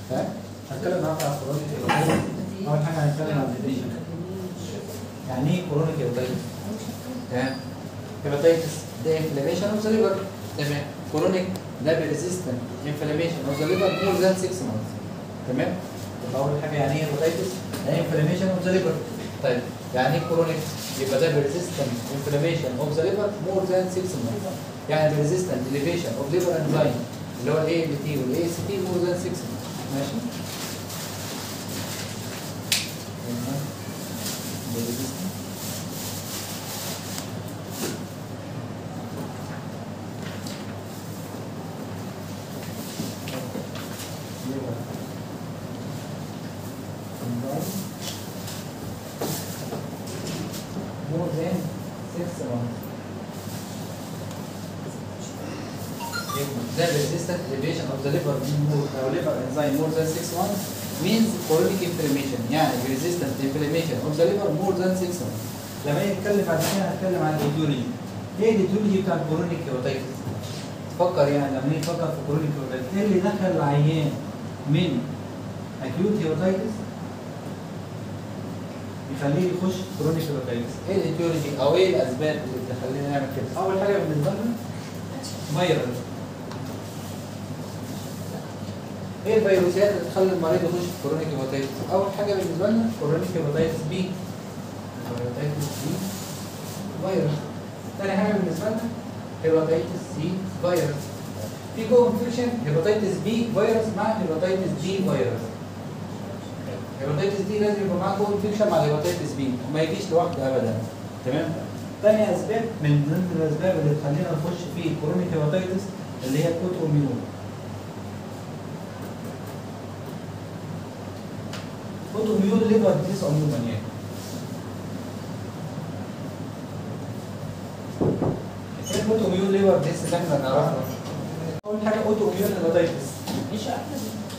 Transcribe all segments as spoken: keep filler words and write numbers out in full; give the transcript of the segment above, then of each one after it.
تمام؟ هتكلم معاك على الكرونيك هيباتايتس. اول حاجه هنتكلم عن الديفينيشن. يعني ايه كرونيك هيباتايتس؟ تمام؟ هيباتايتس ده انفلاميشن اوف ذا ليفر. تمام؟ كرونيك ده بريزيستنت انفلاميشن اوف ذا ليفر مور ذان ستة مانثs. تمام؟ يبقى اول حاجه يعني ايه هيباتايتس؟ ده انفلاميشن اوف ذا ليفر. طيب يعني ايه كرونيك؟ يبقى ده بريزيستنت انفلاميشن اوف ذا ليفر مور ذان ستة مانثs. يعني بريزيستنت elevation اوف ليفر انزايم اللي هو الاي ال تي والاي اس تي مور ذان ستة مانثs. ماشي؟ more than six months. The resistant elevation of the liver or liver enzyme more than six months means chronic inflammation. يعني resistant inflammation of the liver more than six months. لما نتكلم عن كده هنتكلم عن الايديولوجي. ايه الايديولوجي بتاع الكرونيك هيباتايتس؟ فكر يعني لما نيجي نفكر في كرونيك هيباتايتس، ايه اللي دخل العيان من اكيوت هيباتايتس يخليه يخش كرونيك هيباتايتس؟ ايه الايديولوجي او ايه الاسباب اللي تخلينا نعمل كده؟ اول حاجه بالنسبه لنا فيروس. ايه الفيروسات اللي تخلي المريض يخش في كرونيك هيباتايتس؟ اول حاجه بالنسبه لنا كرونيك هيباتايتس بي. هيباتايتس بي فيروس. ثاني حاجه بالنسبه لنا هيباتايتس سي فيروس. في جو انفكشن هيباتايتس بي فيروس مع هيباتايتس دي فيروس. هيباتايتس دي لازم يبقى معاه جو انفكشن مع الهيباتايتس بي وما يجيش لوحده ابدا. تمام؟ ثاني اسباب من ضمن الاسباب اللي تخلينا نخش في كرونيك هيباتايتس اللي هي الاوتو اميون. اوتو اميون ليفر ديز عموما يعني. ايه الاوتو اميون ليفر ديز اللي احنا نعرفها؟ اول حاجه اوتو اميون هيباتايتس. مش احنا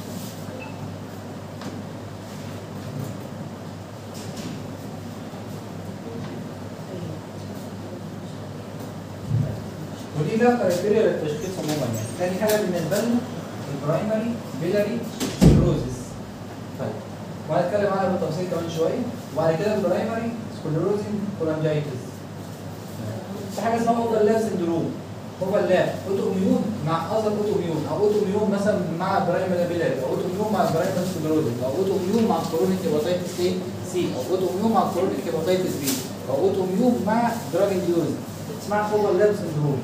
ودي لها كرايتيريا للتشخيص عموما يعني. ثاني حاجه بالنسبه لنا البرايمري بيلاري سكليروزس. طيب وهنتكلم عنها بالتفصيل كمان شويه. وبعد كده البرايمري سكليروزنج كولانجايتس. في حاجه اسمها اوفرلاب سندروم. اوفرلاب اوتو اميون مع اذر اوتو اميون او اوتو اميون مثلا مع برايمري بيلاري او اوتو اميون مع البرايمري سكليروزنج او اوتو اميون مع كرونيك هيباتايتس اي سي او اوتو اميون مع كرونيك هيباتايتس بي او اوتو اميون مع دراج انديوز. اسمها اوفرلاب سندروم.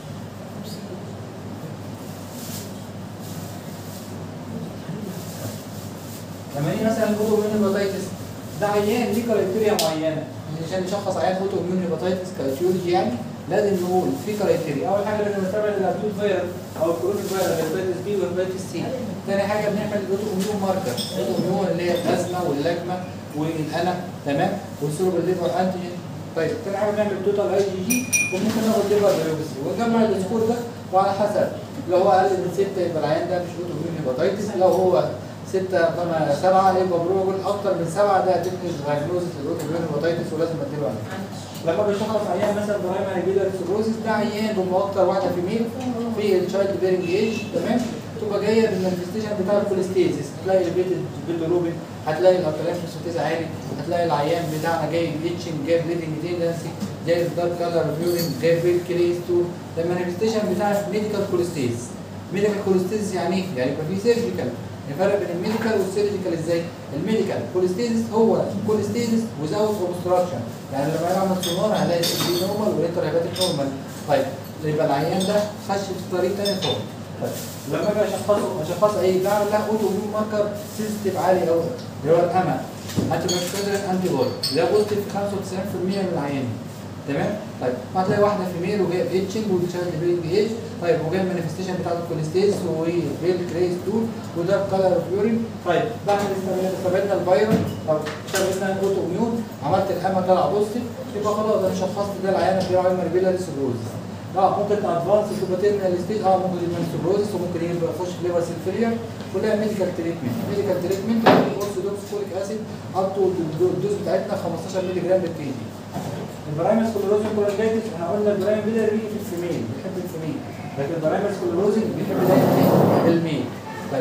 لما نيجي مثلا الاوتو اميون هيباتايتس ده عيان ليه كرايتيريا معينه. عشان نشخص عيان اوتو اميون هيباتايتس كايتيولوجي يعني لازم نقول في كرايتيريا. اول حاجه لازم نتابع الاكيوت فيروس او الكرونيك فيروس هيباتايتس بي وهيباتايتس سي. ثاني حاجه بنعمل الاوتو اميون ماركر. الاوتو اميون اللي هي الازمه واللجمه والقلق. تمام؟ والسيروب الليفر انتيجين. طيب ثاني حاجه بنعمل توتال اي جي جي وممكن ناخد ليفر بايوبسي ونجمع السكور ده وعلى حسب لو هو اقل من ستة يبقى العيان ده مش اوتو اميون هيباتايتس. لو هو ستة فما سبعة يبقى بروبل. اكتر من سبعة ده هتبني دايجنوزس للاوتو اميون هيباتايتس ولازم اديله عليه. لما بشخص عيان مثلا برايمري بيلاري سيروزس ده عيان بيبقى اكتر واحده في ميل في الشايلد بيرنج ايج. تمام؟ تبقى جايه بالمانفستيشن بتاع الكوليستيزيس. هتلاقي البيت البيلروبين، هتلاقي الالكالين فوسفاتيز عالي، هتلاقي العيان بتاعنا جاي بيتشنج، جاي بليدنج تندنسي، جاي دارك كلر فيورين، جاي بيل كريس تول. ده المانفستيشن بتاع الميديكال كوليستيز. ميديكال كوليستيز يعني ايه؟ يعني يبقى في سيرجيكال. الفرق بين الميديكال والسيرجيكال ازاي؟ الميديكال كوليستيزيس هو كوليستيزيس وزاوت اوبستراكشن. يعني لما يعمل سونار هنلاقي السي نورمال والانتر هيباتيك نورمال. طيب يبقى العيان ده خش في طريق ثاني خالص. طيب لما اجي اشخصه اشخصه ايه؟ بعمل له اوتو اميون ماركر سنسيتيف عالي قوي اللي هو الامل انتي بكتيريال انتي بودي. ده بوزيتيف في خمسة وتسعين بالمية من العيانين. تمام؟ طيب هتلاقي واحده في ميل وجايه بيتشنج والتشايلد بيرنج ايج. طيب وجايه المانيفستيشن بتاعت الكوليستيز وبيل كريس تول وده كلر فيورين. طيب بعمل استبعدنا الفيروس او استبعدنا الاوتو اميون عملت الامل طلع بوزيتيف يبقى خلاص انا شخصت ده العيان بتاعه برايمري بيلاري سيروزس. اه ممكن ادفانس تبقى تيرمينال ستيج. اه ممكن يبقى سيروزس وممكن يبقى يخش في ليفر سيل فيلير. كلها ميديكال تريتمنت. ميديكال تريتمنت اورثودوكس فوليك اسيد اب تو الدوز بتاعتنا خمستاشر مللي جرام بالكي جي. البرايمري سكليروزنج كولانجايتس احنا قلنا البرايم بيلاري في الفيميل بيحب الفيميل، لكن البرايمري سكليروزنج بيحب دايما الميل. طيب هلاقي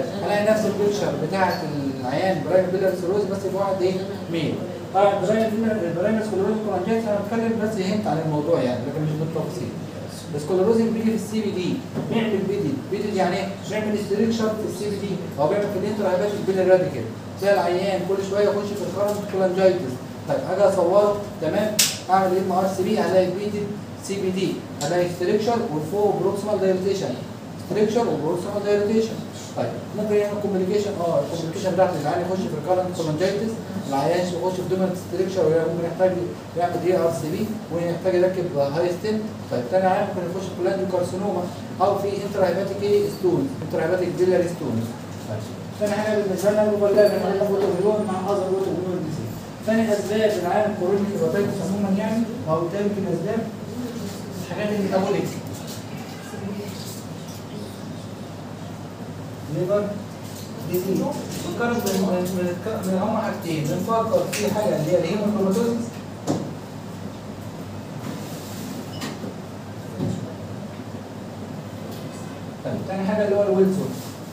هي نفس البيكشر بتاعت العيان براين بيلر سيروز بس الواحد ايه ميل. طبعا براين براين سكلروزنج كولانجيتس انا بتكلم بس هنت عن الموضوع يعني لكن مش بالتفصيل. السكلروزنج بيجي في السي بي دي بيعمل بيدل بيدل يعني ايه؟ بيعمل ستريكشر في السي بي دي او بيعمل في الانتر هيباتيك بيلر راديكال زي العيان كل شويه يخش في الكرنت كولانجيتس. طيب اجي اصوره تمام اعمل ام ار سي بي الاقي بيدل سي بي دي الاقي ستريكشر وفوق بروكسيمال دايليتيشن ستريكشر وبروكسيمال دايليتيشن. طيب ممكن يعمل كوميونيكيشن اه الكوميونيكيشن بتاعت العيان يخش في الكرنت كولانجيتس العيان يخش في دومينت ستريكشر ممكن يحتاج يعمل دي ار سي بي ويحتاج يركب هاي ستيم. طيب تاني عيان ممكن يخش في بلانديو كارسينوما او في انتر هيباتيك ستونز انتر هيباتيك بيلاري ستونز. ثاني حاجه بالنسبه لنا الاوفرلاب احنا قلنا اوتوميون مع اذر اوتوميون ديزيز. ثاني اسباب العالم الكورونيك هيباتيتس عموما يعني او بالتالي يمكن اسباب الحاجات الميتابوليك ليفر ديزيز. بنقارن من هم حاجتين بنفكر في حاجه اللي هي الهيموكروماتوزيس طيب ثاني حاجه اللي هو الويلسون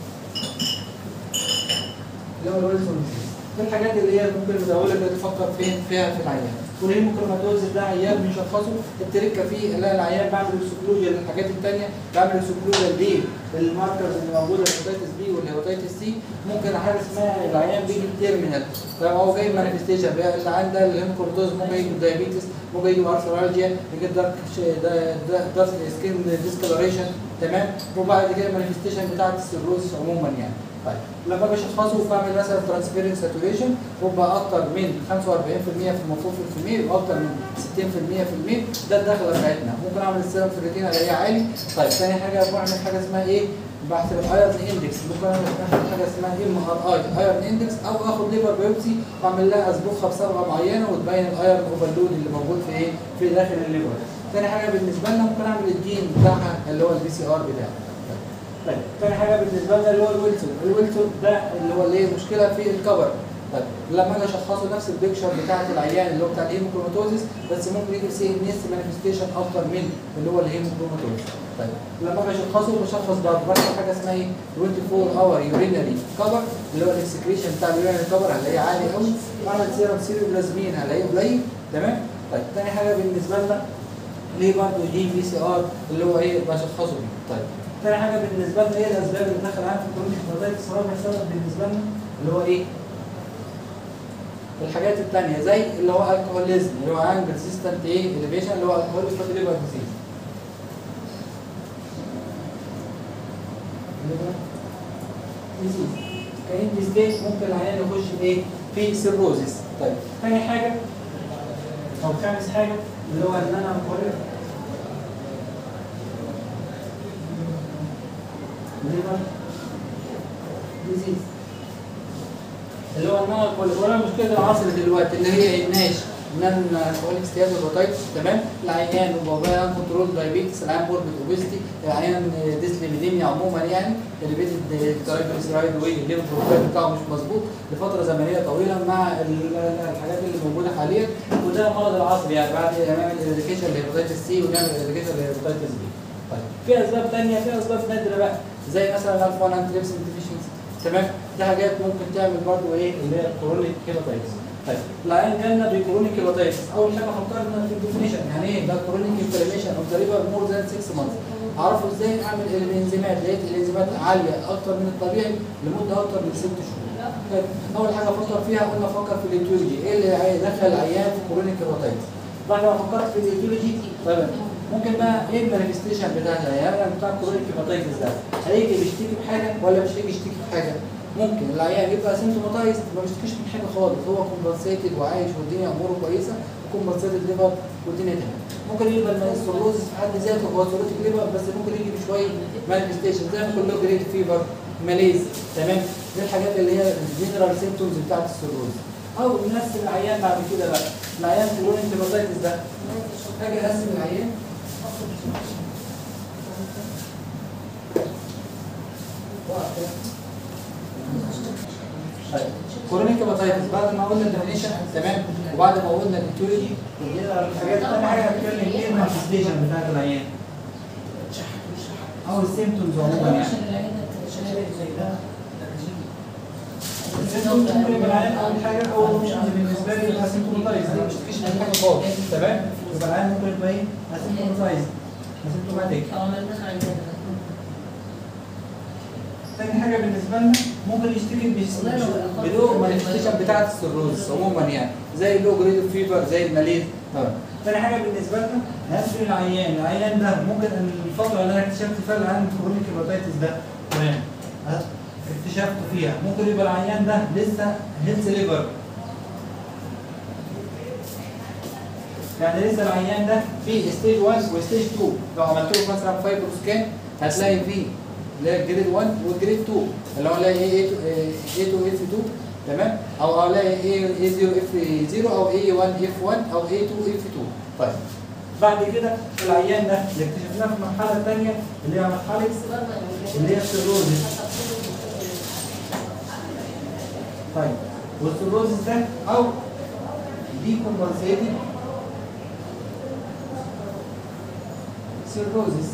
اللي هو الويلسون دي الحاجات اللي هي ممكن المداوله اللي تفكر فين فيها في العيان. والهيموكروماتوزيس ده عيان بنشخصه التركه فيه لا العيان بعمل اكسكلوجن للحاجات الثانيه بعمل اكسكلوجن ليه الماركرز اللي موجوده الهيباتيتس بي والهيباتيتس سي. ممكن حاجه اسمها العيان بيجي تيرمينال طيب هو جاي مانيفستيشن العيان ده الهيموكروماتوزيس ممكن يجي دايابيتس ممكن يجي ارثرالجيا يجي دارك دارك سكين ديسكلريشن تمام وبعد كده المانيفستيشن بتاعت السيروزس عموما يعني. طيب لما باجي اشخصه بعمل مثلا ترانسفيرنس ساتوريشن وبقى اكتر من خمسة وأربعين بالمية في المفروض في المية واكتر من ستين بالمية في المية ده الدخله بتاعتنا. ممكن اعمل السيرم فيريتين الاقيه عالي. طيب ثاني حاجه بعمل حاجه اسمها ايه؟ بحسب الايرن اندكس ممكن اعمل حاجه اسمها ام ار اي ايرن اندكس او اخد ليفر بايوبسي واعمل لها اسبوخه بصبغه معينه وتبين الايرن اوفرلود اللي موجود في ايه؟ في داخل الليفر. ثاني حاجه بالنسبه لنا ممكن اعمل الجين بتاعها اللي هو البي سي ار بتاعها. طيب ثاني حاجه بالنسبه لنا اللي هو الويلسون الويلسون ده اللي هو الايه مشكله في الكبر. طيب لما اجي اشخصه نفس البيكشر بتاعت العيان اللي هو بتاع الهيموكروماتوزيس بس ممكن يجي سي ان اس مانيفستيشن اكتر من اللي هو الهيموكروماتوزيس. طيب لما اجي اشخصه بشخص برضه بعمل حاجه اسمها ايه أربعة وعشرين اور يورينري كفر اللي هو الاكسكريشن بتاع اليورينري كفر هنلاقيه عالي قوي. بعمل سيرم سيروبلازمين هنلاقيه قليل تمام. طيب ثاني حاجه بالنسبه لنا ليه برضه جي بي سي ار اللي هو ايه بشخصه بيه. طيب ثاني حاجه بالنسبه لنا ايه الاسباب اللي دخل معانا في الكورونيك هيباتيتس رابع سبب بالنسبه لنا اللي هو ايه؟ الحاجات الثانيه زي اللي هو الكحوليزم اللي هو عن بيرسيستنت ايه اليفيشن اللي هو الكحوليك فاتي ليفر ديزيز. ديزيز كاين دي ستيج ممكن العيان يخش في ايه؟ في سيروزيس. طيب ثاني حاجه او خامس حاجه اللي هو ان انا بقول ليفر ديزيز اللي هو النوع الكوليكولا. مشكله العصر دلوقتي اللي هي الناش نان كوليك ستياز هيباتيتس تمام العيان وبابايا كنترول دايابيتس العيان موربيد اوبيستي العيان ديسليميديميا عموما يعني اللي بيدي الترايجليسرايد والليفر بروفايل بتاعه مش مظبوط لفتره زمنيه طويله مع الحاجات اللي موجوده حاليا وده مرض العصر يعني بعد نعمل اريديكيشن لهيباتيتس سي ونعمل اريديكيشن لهيباتيتس بي. طيب في اسباب ثانيه في اسباب نادره بقى زي مثلا الفا واحد انتريبسين ديفيشنسي تمام دي حاجات ممكن تعمل برضه ايه اللي هي الكورونيك هيباتيتس. طيب العيان جالنا بكورونيك هيباتيتس اول حاجه فكرنا في الديفينيشن يعني ايه ده كورونيك انفلاميشن اوف ذا ليفر مور ذان ستة مانث. اعرفه ازاي؟ اعمل الانزيمات لقيت الانزيمات عاليه اكتر من الطبيعي لمده اكتر من ست شهور. طيب اول حاجه افكر فيها قلنا افكر في الاتيولوجي ايه اللي هيدخل العيان في كورونيك هيباتيتس. بعد ما فكرت في الاتيولوجي طيب ممكن بقى ايه المانيفستيشن بتاع العيان بتاع كورونيك هيباتيتس ده؟ هيجي بيشتكي بحاجه ولا مش هيجي يشتكي بحاجه؟ ممكن العيان يبقى سيمتوماتايز ما بيشتكيش من حاجه خالص هو كومبنسيتد وعايش والدنيا اموره كويسه وكومبنسيتد ليفر والدنيا تمام. ممكن يبقى السيروزس في حد ذاته هو سيروتيك ليفر بس ممكن يجي بشويه مانيفستيشن زي ما كله جريد فيفر ماليز تمام دي الحاجات اللي هي الجنرال سيمتومز بتاعت السيروز. او نفس العيان بعد كده بقى العيان كورونيك هيباتيتس ده اجي اقسم العيان كورونيك هيباتيتس بعد ما قلنا الديفينيشن تمام وبعد ما قلنا الاتيولوجي الحاجات الثانيه حاجه هنتكلم ايه المانيفستيشن بتاعت العيان او السيمتومز عموما يعني سيمتومز ممكن يبقى العيان اول حاجه اول مش بالنسبه لي يبقى سيمتوماتايز دي مش تكشف عن حاجه خالص تمام. يبقى العيان ممكن يبقى ايه؟ سيمتوماتايز اسيمتوماتيك. تاني حاجه بالنسبه لنا ممكن يشتكي بدون مانيفستيشن بتاعه السيروز عموما يعني زي اللو جريد فيفر زي الماليز طبعا. تاني حاجه بالنسبه لنا هنسال العيان، العيان ده ممكن الفتره اللي انا اكتشفت فيها العيان كرونيك هيباتيتس ده تمام اكتشفته فيها ممكن يبقى العيان ده لسه هيلث ليفر، يعني لسه العيان ده في ستيج واحد وستيج اتنين. لو عملت له مثلا فايبرو سكان هتلاقي فيه اللي هي جريد واحد وجريد اتنين اللي هو الاقي ايه ايه اتنين اف اتنين تمام، او الاقي ايه ايه صفر اف صفر او ايه واحد اف واحد او ايه اتنين اف اتنين. طيب بعد كده العيان ده اللي اكتشفناه في المرحله الثانيه اللي هي مرحله اللي هي السيروزيس. طيب والسيروزيس ده او دي كومبنسيتد سيروزيس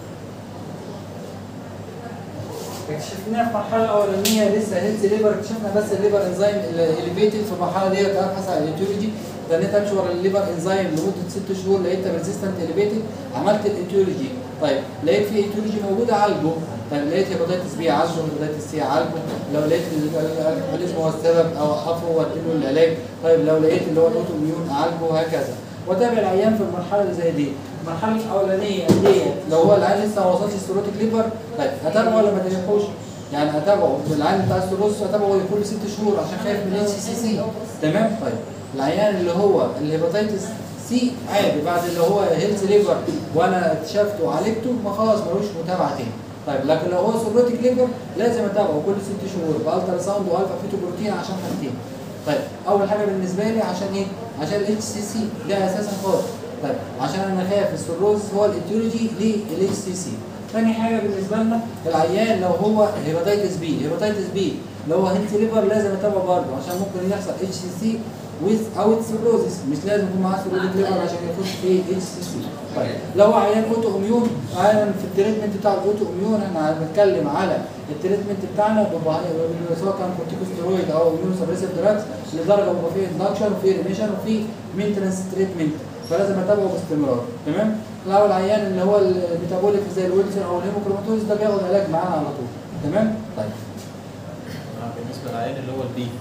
اكتشفناها في المرحله الاولانيه لسه هيلث ليبر، اكتشفنا بس الليبر انزيم اليفيتد في المرحله ديت ابحث على الايتيولوجي، ضطريت امشي ورا الليبر انزيم لمده ست شهور لقيتها ريزيستنت اليفيتد، عملت الايتيولوجي طيب لقيت في ايتيولوجي موجوده عالجه، طيب لقيت هيباتيتس بي عالجه هيباتيتس سي عالجه، لو لقيت الالكحوليزم هو السبب او احفه واديله العلاج، طيب لو لقيت اللي هو الاوتو اميون اعالجه وهكذا. واتابع العيان في المرحله اللي زي دي. المرحله الاولانيه ديت لو هو العيان لسه ما وصلش السيروتيك ليبر طيب اتابعه ولا ما اتابعوش؟ يعني اتابعه العيان بتاع السيروس اتابعه كل ست شهور عشان خايف من الاتش سي سي تمام. طيب العيان اللي هو الهيباتيتس سي عادي بعد اللي هو هيلث ليفر وانا اكتشفته وعالجته ما خلاص ملوش متابعه تاني. طيب لكن لو هو سيروتيك ليفر لازم اتابعه كل ست شهور بالترا ساوند والفا فيتو بروتين عشان حاجتين. طيب اول حاجه بالنسبه لي عشان ايه؟ عشان الاتش سي سي ده اساسا خالص. طيب عشان انا خايف السيروز هو الايتيولوجي للاتش سي سي. ثاني حاجه بالنسبه لنا العيان لو هو هيباتيتس بي، هيباتيتس بي لو هو هيلث ليفر لازم اتابعه برضه عشان ممكن يحصل اتش سي سي ويز اوت سيروزيس، مش لازم يكون معاه سيروتيك ليفر عشان يخش في اتش سي سي. طيب لو هو عيان اوتو اميون، عيان في التريتمنت بتاع الاوتو اميون احنا بنتكلم على التريتمنت بتاعنا سواء كان كورتيكوستيرويد او اميون سبريسيف دراجز لدرجه بيبقى فيه اندكشن وفيه ريميشن وفيه مينتنس تريتمنت فلازم اتابعه باستمرار تمام. لو العيان اللي هو الميتابوليك زي الويلسون او الهيموكروماتوز ده بياخد علاج معانا على طول تمام. طيب بالنسبه للعيان اللي هو البي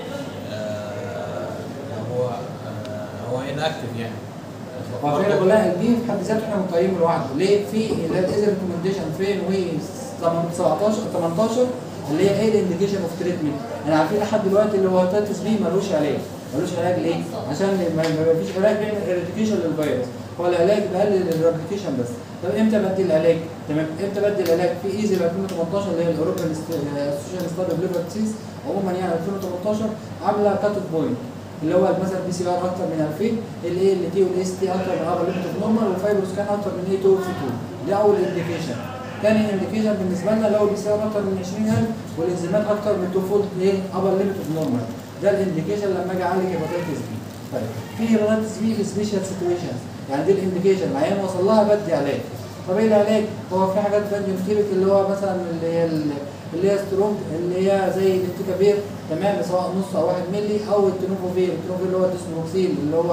آه هو آه هو ان اكتف يعني هو فعلا كلها البي في حد ذاته احنا مقيمين لوحده ليه؟ في اللي هي الايزر ريكومنديشن فين و سبعتاشر تمنتاشر اللي هي ايه الانديكيشن اوف تريتمنت. احنا عارفين لحد دلوقتي اللي هو هيباتيتس بي ملوش علاج، ملوش علاج ليه؟ عشان ما فيش علاج بيعمل اريديكيشن للفيروس، هو العلاج بيقلل الريبليكيشن بس. طب امتى بدي العلاج؟ تمام امتى بدي العلاج؟ في ايزي ألفين وتمنتاشر اللي هي الاوروبيان اسوشيشن ستادي اوف ليفر ديزيز عموما يعني ألفين وتمنتاشر عامله كات اوف بوينت اللي هو مثلا بي سي ار اكتر من ألفين، الاي ال تي والاس تي اكتر من ابر ليميت اوف نورمال والفايبروس كان اكتر من اي اتنين في اتنين. ده اول انديكيشن. ثاني انديكيشن بالنسبه لنا لو البي سي ار اكتر من عشرين ألف والانزيمات اكتر من اتنين فولد ايه ابر ليميت اوف نورمال. ده الانديكيشن لما اجي اعالج هيباتيتس بي. طيب في هيباتيتس بي في سبيشال سيتويشنز يعني دي الانديكيشن العيان وصل لها بدي علاج. طب ايه العلاج؟ هو في حاجات فانجيوتيبك اللي هو مثلا اللي هي اللي هي ستروم اللي هي زي الانتيكابير تمام سواء نص او واحد مللي او التنوفوفير، التنوفوفير اللي هو الديسموكسيل اللي هو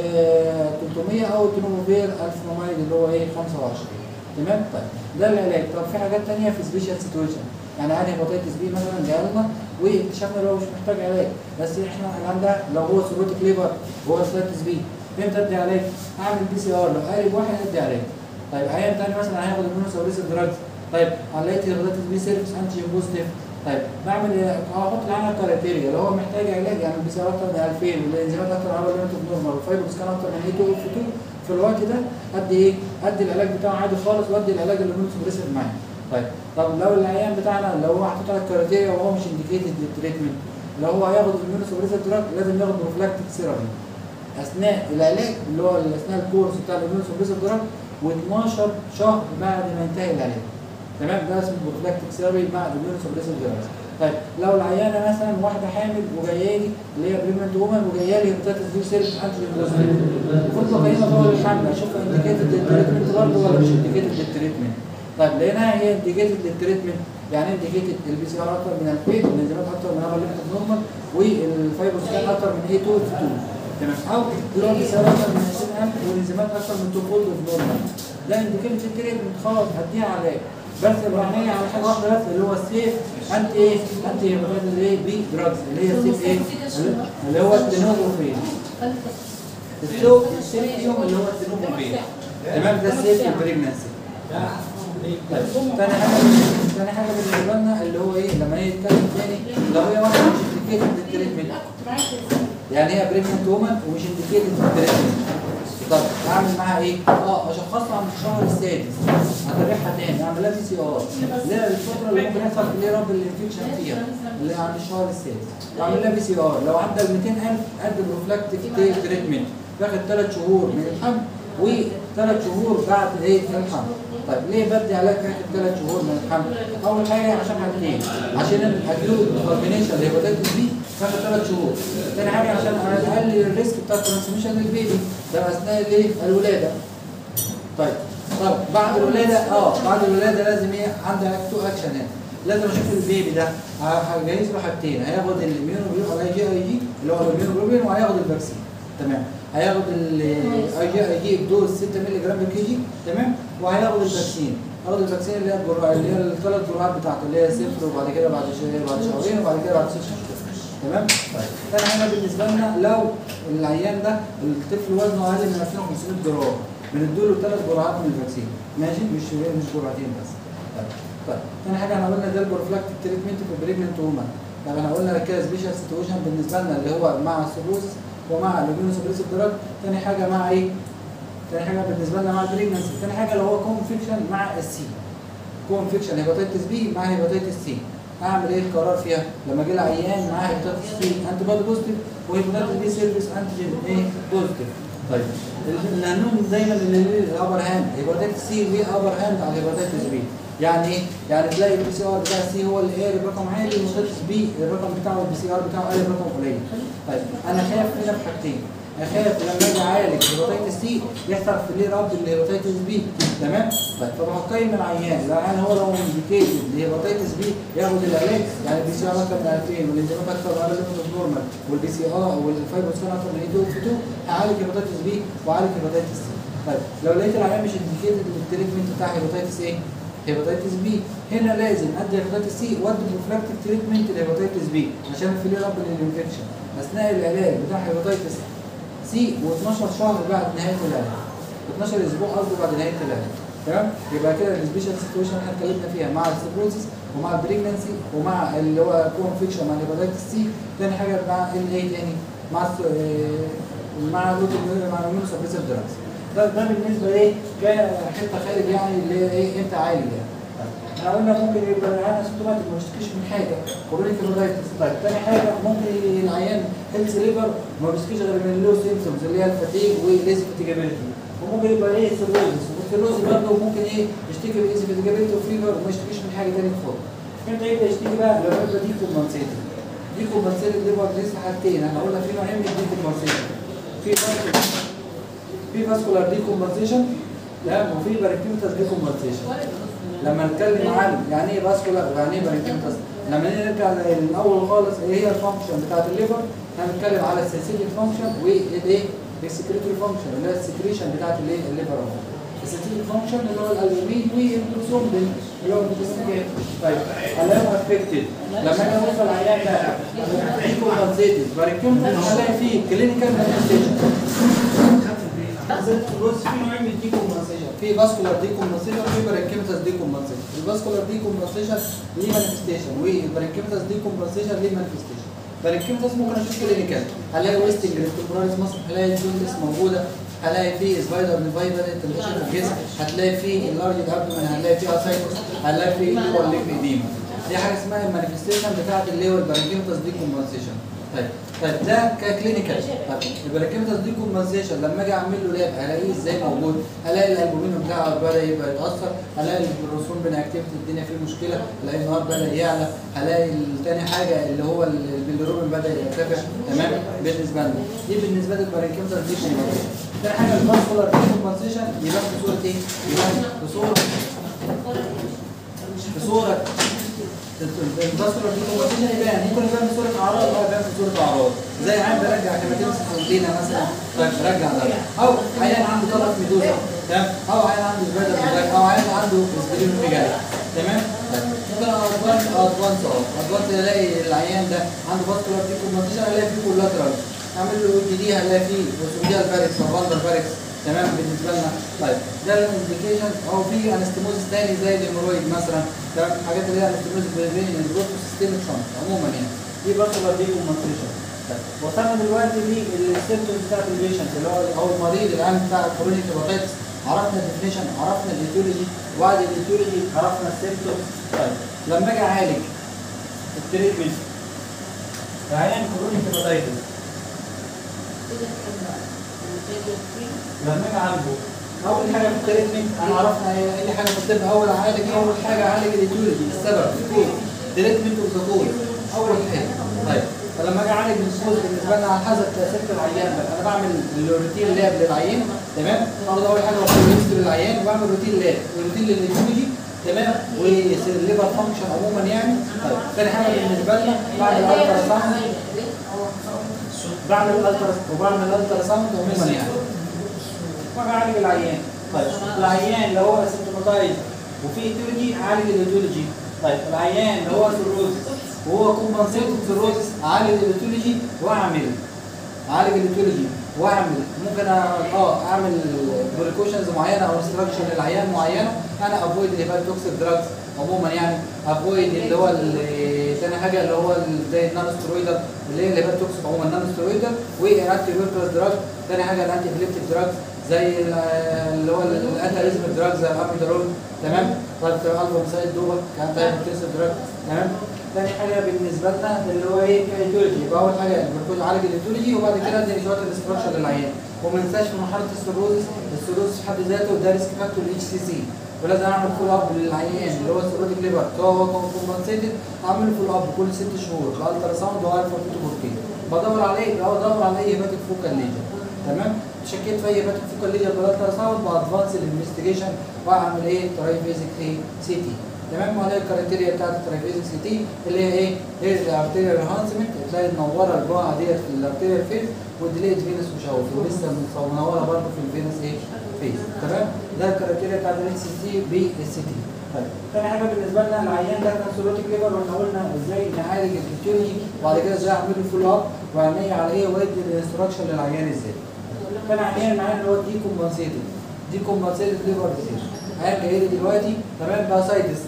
آه تلتمية او التنوفوفير ألف مميز اللي هو ايه خمسة وعشرين تمام. طيب ده العلاج. طب في حاجات ثانيه في سبيشال سيتويشن يعني عادي هيباتيتس بي مثلا جاي لنا واكتشفنا ان هو مش محتاج علاج بس احنا عندنا لو هو سيروتيك ليفر وهو هيباتيتس بي امتى ادي علاج؟ اعمل بي سي ار لو قارب واحد ادي علاج. طيب عيان ثاني مثلا هياخد المونوسابريسيف دراجز طيب لقيت هيباتيتس بي سيرفس انتي بوزيتيف طيب بعمل احط العيان كرايتيريا لو هو محتاج علاج يعني البي سي ار اكتر من ألفين والانزيمات اكتر من ابر ليميت اوف نورمال والفايبروس كان اكتر من اي اتنين في اتنين في الوقت ده ادي ايه؟ ادي العلاج بتاعه عادي خالص وادي العلاج اللي المونوسابريسيف معاه. طيب طب لو العيان بتاعنا لو هو محطوط على الكرايتيريا وهو مش انديكيتد للتريتمنت لو هو هياخد المونوسابريسيف دراج لازم ياخد بروفلاكتيك سيرابي اثناء العلاج اللي هو اثناء الكورس بتاع المونوسابريسيف دراج واتناشر شهر بعد ما ينتهي العلاج تمام. ده اسمه بروفلاكتيك سيرابي مع المونوسابريسيف دراج. طيب لو العيانه مثلا واحده حامل وجايه لي اللي هي بريجننت وومن وجايه لي هيباتيتس بي سيرفس انتي بوزيتيف المفروض اقيمها طول الحمل اشوفها انديكيتد للتريتمنت برضه ولا مش انديكيتد للتريتمنت. طيب لقيناها هي انديكيتد للتريتمنت يعني انديكيتد البي سي ار اكتر من ألفين، والانزيمات اكتر من ابر ليميت نورمال، والفايبروسكان اكتر من إيه تو إف تو. تمام. او اللي هو البي سي ار اكتر من عشرين ألف والانزيمات اكتر من تو فولد اوف نورمال. ده انديكيتد تريتمنت خلاص هديها عليه. بس الرهنيه على حاجه واحده بس اللي هو السيف انتي ايه؟ انتي هيباتيتس ايه بي دراجز اللي هي السيف ايه؟ اللي هو التنوفوفين. السوق السيف فيهم اللي هو التنوفوفين. تمام. ده السيف في البريجنسي. طيب ثاني حاجه ثاني حاجه بالنسبه لنا اللي هو ايه؟ لما نيجي نتكلم تاني لو هي واحده مش انديكيتد للتريتمنت، يعني هي بريجننت وومن ومش انديكيتد للتريتمنت، طب اعمل معاها ايه؟ اه اشخصها عند الشهر السادس، هتابعها تاني اعمل لها بي سي ار اللي هي الفتره اللي ممكن يحصل اللي رب الانفكشن فيها اللي عند الشهر السادس، واعمل لها بي سي ار لو عدى ال مئتين ألف ادي بروفلاكتيك تريتمنت باخد ثلاث شهور من الحمل وثلاث شهور بعد ايه الحمل. طيب ليه بدي علاج باخد ثلاث شهور من الحمل؟ اول حاجه عشان حاجتين، عشان الاكيوت كومبينيشن لهيباتيتس بي باخد ثلاث شهور. ثاني حاجه عشان اقلل الريسك بتاع الترانسميشن للبيبي ده اثناء الايه؟ الولاده. طيب طب بعد الولاده اه بعد الولاده لازم ايه؟ عندي تو اكشن هنا، لازم اشوف البيبي ده هجهز له حاجتين، هياخد الاميونوجلوبين اي جي اي جي اللي هو الاميونوجلوبين وهياخد الفاكسين. تمام. هياخد الاي جي اي جي بدوز ستة مللي جرام بالكي جي. تمام. وهياخد الفاكسين، هياخد الفاكسين اللي هي الجرعه اللي هي الثلاث جرعات بتاعته اللي هي صفر وبعد كده بعد بعد شهرين وبعد كده بعد ست شهور. تمام. طيب ثاني حاجه بالنسبه لنا لو العيان ده الطفل وزنه اقل من ألفين وخمسمائة جرام بنديله ثلاث جرعات من الفاكسين، ماشي؟ مش مش جرعتين بس. طيب طيب ثاني حاجه احنا قلنا ده البروفلاكتيك تريتمنت في البريجننت وومن. طب احنا قلنا كده سبيشال سيتويشن بالنسبه لنا اللي هو مع السيروزس ومع الاميونوسبريسيف دراج. ثاني حاجه مع ايه؟ ثاني حاجه بالنسبه لنا مع البريجننسي. ثاني حاجه اللي هو كونفكشن مع السي، كونفكشن هيباتيتس بي مع هيباتيتس سي. اعمل ايه القرار فيها؟ لما جه العيان معاه هيباتيتس سي انتي بودي بوزيتيف وهيباتيتس بي سيرفيس انتيجين ايه؟ بوزيتيف. طيب لانهم دايما اللي ليه الابر هاند هيباتيتس سي ليه ابر هاند على هيباتيتس بي. يعني ايه؟ يعني تلاقي البي سي ار بتاع السي هو اللي قارب رقم عالي والهيباتيتس بي الرقم بتاعه البي سي ار بتاعه قارب رقم قليل. طيب انا خايف هنا بحاجتين، اخاف لما اجي اعالج هيباتيتس سي يحصل في ليه رد للهيباتيتس بي. تمام؟ طيب فبقيم العيان، العيان هو لو انديكيتد لهيباتيتس بي ياخد العلاج يعني البي سي ار اكتر من ألفين والانزيمات اكتر من ليميت نورمال والبي سي ار والفايبروسكان اكتر من إيه تو إف تو هعالج هيباتيتس بي واعالج هيباتيتس سي. طيب لو لقيت العيان مش انديكيتد للتريتمنت بتاع هيباتيتس ايه؟ هيباتيتس بي، هنا لازم ادي هيباتيتس سي وادي بروفلاكتيك تريتمنت لهيباتيتس بي عشان في ليه رب للانفكشن اثناء العلاج بتاع هيباتيتس سي و12 شهر بعد نهايه العلاج، اتناشر اسبوع قصدي بعد نهايه العلاج. تمام؟ يبقى كده السبيشال سيتويشن احنا اتكلمنا فيها مع السيبروزيس ومع البريجننسي ومع اللي هو كونفكشن مع الهيباتيتس سي. ثاني حاجه مع الايه تاني؟ مع مع مع الاميونوسبريسيف دراجز. ده ده بالنسبه ايه؟ كحته خارج يعني اللي هي ايه؟ امتى عالي يعني. احنا قلنا ممكن يبقى العيان اسيمتوماتيك ما بيشتكيش من حاجه كرونيك هيباتيتس. طيب ثاني حاجه ممكن العيان هيلث ليفر ما بيشتكيش غير من اللو سيمبتومز اللي هي الفتيج والايزي فاتيجابيلتي، وممكن يبقى ايه سيروزس، والسيروزس برضه ممكن ايه يشتكي بالايزي فاتيجابيلتي وفيفر وما يشتكيش من حاجه ثانيه خالص. امتى يبدا يشتكي بقى؟ لما يبقى دي كومبنسيتد. دي كومبنسيتد ليفر لسه حاجتين، احنا قلنا في نوعين من الدي كومبنسيشن، في في فاسكولار دي كومبنسيشن لا وفي باريكيمتاس دي كومبنسيشن. لما نتكلم عن يعني ايه فاسكولار ويعني ايه باريكيمتاس، لما نرجع للاول خالص ايه هي الفانكشن بتاعت الليفر، هنتكلم على السنسيتيف فانكشن والايه؟ السكريتوري فانكشن اللي هي السكريشن بتاعت الايه؟ الليفر اهو. السنسيتيف فانكشن اللي هو الالبومين والبروسومبين اللي هو البروسومبين. طيب هلاقيهم افكتد لما اجي اوصل العيان ده في كومبنسيتد باريكيمتاس هلاقي فيه كلينيكال مانيفستيشن. بص في نوعين من الدي كومبنسيشن، في فاسكولار دي كومبنسيشن وفي باريكيمتاس دي كومبنسيشن. الفاسكولار دي كومبنسيشن ليه مانيفستيشن والباريكيمتاس دي كومبنسيشن ليه مانيفستيشن. باريكيمتاس ممكن اشوف كلينيكال هلاقي ويستنج للتمبراليس مصر، هلاقي جوندس موجوده، هلاقي فيه سبايدر نيفايبل تنتشر في الجسم، هتلاقي فيه اللارج ابدومين، هتلاقي فيه اسايتس، هتلاقي فيه اللور ليف ايديما. دي حاجه اسمها المانيفستيشن بتاعت اللي هو الباريكيمتاس دي كومبنسيشن. طيب طيب ده ككلينيكال. طيب الباريكيمتاس دي كومبنسيشن لما اجي اعمل له لاب هلاقيه ازاي موجود؟ هلاقي الالبومين بتاعه بدا يبقى يتاثر، هلاقي البروسومبين اكتيفيتي الدنيا فيه مشكله، هلاقي النهار بدا يعلى، هلاقي ثاني حاجه اللي هو البيليروبين بدا يرتفع. تمام؟ بالنسبه لنا دي بالنسبه للباريكيمتاس دي كومبنسيشن. ثاني حاجه الفاسكولار دي كومبنسيشن يبقى بصوره ايه؟ يبقى بصوره بصوره الفاسكولار ديكومبنسيشن يبان، ممكن يبان بصوره اعراض او يبان بصوره اعراض، زي عين برجع هيماتيمسيس لينا مثلا، طيب برجع ده، او عيان عنده طلق ميدوزا، تمام، او عيان عنده سبايدر ميدوزا، او عيان عنده سبلينوميجالي، تمام؟ ممكن ادفانس ادفانس اه ادفانس الاقي العيان ده عنده فاسكولار ديكومبنسيشن الاقي فيه كولاترال، اعمل له اي دي هلاقي فيه وسوديال فاركس وفاندر فاركس، تمام بالنسبه لنا. طيب ده الانديكيشن، او في انستيموزيس ثاني زي الهيمورويد مثلا، تمام، حاجات اللي هي انستيموزيس بين البروتو سيستميك شنط عموما يعني، دي فاسكولار ديكومبنسيشن. طيب وصلنا دلوقتي للسيمبتومز بتاعت البيشنت اللي هو او المريض العام بتاع الكرونيك هيباتايتس، عرفنا الديفينيشن، عرفنا الايتيولوجي، وبعد الايتيولوجي عرفنا السيمبتومز. طيب لما اجي اعالج التريتمنت عيان كرونيك هيباتايتس، لما اجي اعالجه اول حاجه في التريتمنت انا عرفنا اي حاجه في الطب، اول اعالج اول حاجه اعالج الايتيولوجي، السبب الكود، تريتمنت اوف ذا كود اول حاجه. طيب فلما اجي اعالج الكود بالنسبه لنا على حسب تاثير العيان بقى، انا بعمل الروتين لاب للعيان، تمام، باخد اول حاجه باخد هيستوري للعيان وبعمل روتين لاب وروتين للايتيولوجي، تمام، والليفر فانكشن عموما يعني. طيب ثاني حاجه بالنسبه لنا بعمل الترا ساوند، بعمل الترا وبعمل الترا ساوند عموما يعني، واعالج العيان. طيب العيان اللي هو سيمتوماتايز وفي ايتيولوجي اعالج الايتيولوجي. طيب العيان اللي هو سيروزس وهو كومبنسيتد سيروزس اعالج الايتيولوجي واعمل اعالج الايتيولوجي واعمل ممكن اه اعمل بريكوشنز معينه او انستراكشن للعيان معينه، انا افويد الهيباتوكسيك دراجز عموما يعني، افويد اللي هو ثاني حاجه اللي هو زي النانو ستيرويدال اللي هي الهيباتوكسيك عموما النانو ستيرويدال، والانتي فيركولاس دراج، ثاني حاجه الانتي ابليبتيك دراج زي اللي هو الانتاريزم دراج زي الاميدرول، تمام، طيب الفا دوبا كانت هيباتوكسيك دراج، تمام. ثاني حاجه بالنسبه لنا اللي هو ايه الايتيولوجي، يبقى اول حاجه البركوز عالج الايتيولوجي وبعد كده ادي شويه الاستراكشر للعيان، وما ننساش في مرحله السيروزس، السيروزس في حد ذاته ده ريسك فاكتور اتش سي سي، ولازم اعمل فول اب للعيان اللي هو السيروتيك ليفر سواء هو كومبنسيتد، اعمل له فول اب كل ست شهور بالترا ساوند والفا فيتوبورتين، بدور على ايه؟ بدور على اي هيباتيك فوكال ليجن، تمام، شكيت في اي هيباتيك فوكال ليجن بالترا ساوند بادفانس الانفستيجيشن واعمل ايه؟ ترايفيزيك ايه سي تي، تمام. وهي الكرايتيريا بتاعت الترايفيزيك سي تي اللي هي ايه؟ هي الارتيريال انهانسمنت، تلاقي منوره البقعه ديت في الارتيريال فيز والديليت فينس وشاوف ولسه منوره برضه في الفينس ايه؟ فيز، تمام. ده الكرايتيريا بتاعت الاتش سي تي بالسي تي. طيب ثاني حاجه بالنسبه لنا العيان ده كان سيروتيك ليفر، واحنا قلنا ازاي نعالج الايتيولوجي وبعد كده ازاي اعمل له فول اب وعينيا على ايه وادي الانستراكشن للعيان ازاي. كان عيان معايا اللي هو دي كومبنسيتد دي كومبنسيتد ليفر ديزيز، عيان جاي لي دلوقتي تمام باسايتس،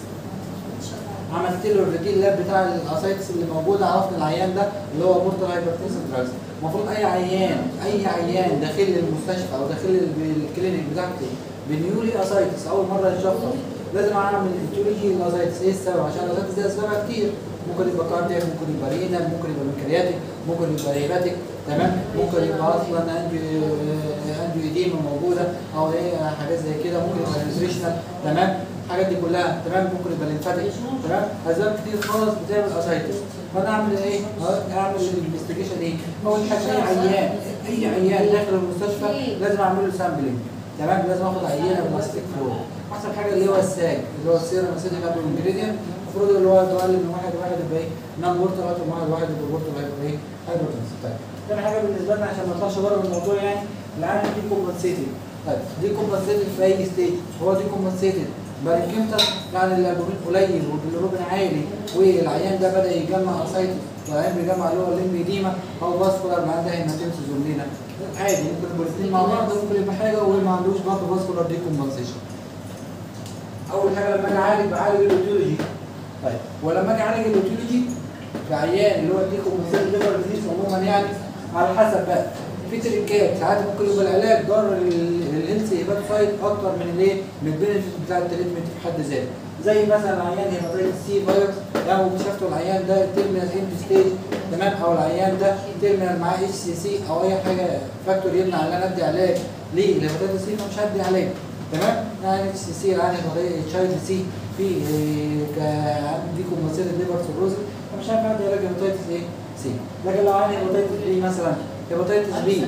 عملت له الروتين لاب بتاع الاسايتس اللي موجوده، عرفنا العيان ده اللي هو بورتال هايبرتنسيف دراجز. المفروض اي عيان اي عيان داخل المستشفى او داخل الكلينيك بتاعتي بنيولي اسايتس اول مره يتشخص، لازم اعمل ايتيولوجي الاسايتس. ايه السبب؟ عشان الاسايتس دي اسبابها كتير، ممكن يبقى كاردياك، ممكن يبقى رينال، ممكن يبقى بنكرياتيك، ممكن يبقى هيباتيك، تمام، ممكن يبقى اصلا انجيو انجيو ايديما موجوده او ايه حاجات زي كده، ممكن يبقى نيوتريشنال، تمام، الحاجات دي كلها، تمام، ممكن يبقى ليمفاتيك، تمام، اسباب كتير خالص بتعمل اسايتس. فانا اعمل ايه؟ اعمل الانفستيجيشن ايه؟ اول حاجه اي عيان اي عيان داخل المستشفى لازم اعمل له سامبلنج، تمام، لازم اخد عينه من ماستيك فلور، احسن حاجه اللي هو الساج اللي هو السيرم اسيديك ابل انجريدينت، المفروض اللي هو اقل من واحد واحد يبقى ايه؟ نان بورتال، اكتر من واحد واحد يبقى بورتال هيبقى ايه؟ هايبرتنسيف. طيب ثاني حاجه بالنسبه لنا عشان ما نطلعش بره من الموضوع يعني العيان دي كومبنسيتد. طيب دي كومبنسيتد في اي ستيج؟ هو دي كومبنسيتد بارينكيمتر يعني الالبومين قليل والبيليروبين عالي والعيان ده بدا يجمع اسايتس والعيان بيجمع اللي هو الليمفيديما او فاسكولار مع ده هيماتيمسيس زوملينا، عادي ممكن يبقوا الاثنين مع بعض، ممكن يبقى حاجه وما عندوش برضه فاسكولار دي كومبنسيشن. اول حاجه لما اجي اعالج بعالج الايتيولوجي. طيب ولما اجي اعالج الايتيولوجي في عيان اللي هو الديكومبنسيتد ليفر ديزيز عموما يعني على حسب بقى في تريكات، ساعات ممكن يبقى العلاج ضار الهيلث هيباتوسايت اكتر من الايه؟ من البينفيت بتاع التريتمنت في حد ذاته، زي مثلا عيان هيباتيتس سي فيروس لو اكتشفتوا العيان ده تيرمينال اند ستيج، تمام، او العيان ده تيرمينال معاه اتش سي سي او اي حاجه فاكتور يمنع ان انا ادي علاج ليه؟ الهيباتيتس سي فمش هدي علاج، تمام، يعني اتش سي سي العيان اتش اي في سي في ديكومبنسيتد ليفر سيروز فمش هينفع ادي علاج هيباتيتس ايه؟ سي. لكن لو عيان هيباتيتس بي مثلا هيباتيتس بي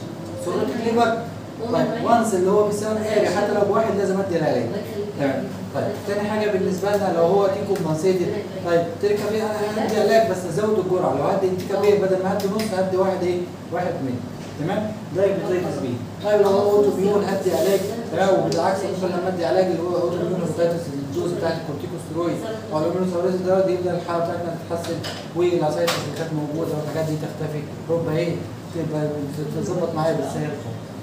سيروتيك ليفر، طيب وانس اللي هو بيساوي اري حتى لو بواحد لازم ادي العلاج، تمام. طيب تاني حاجه بالنسبه لنا لو هو تي كومبنسيتد، طيب تركبيه انا هدي علاج بس ازود الجرعه، لو هدي انتكابيه بدل ما هدي نص هدي واحد ايه؟ واحد مللي. تمام؟ ده هيباتيتس بي. طيب لو هو اوتو ميون هدي علاج، تمام، وبالعكس ممكن لما ادي علاج اللي هو اوتو ميون هيباتيتس الدوز بتاعت الكورتيكوستيرويد او الامينوسايريز ده يبدا الحاله بتاعتنا تتحسن والعصاير اللي كانت موجوده والحاجات دي تختفي، ربما ايه؟ تبقى تتظبط معايا بالسهل خالص.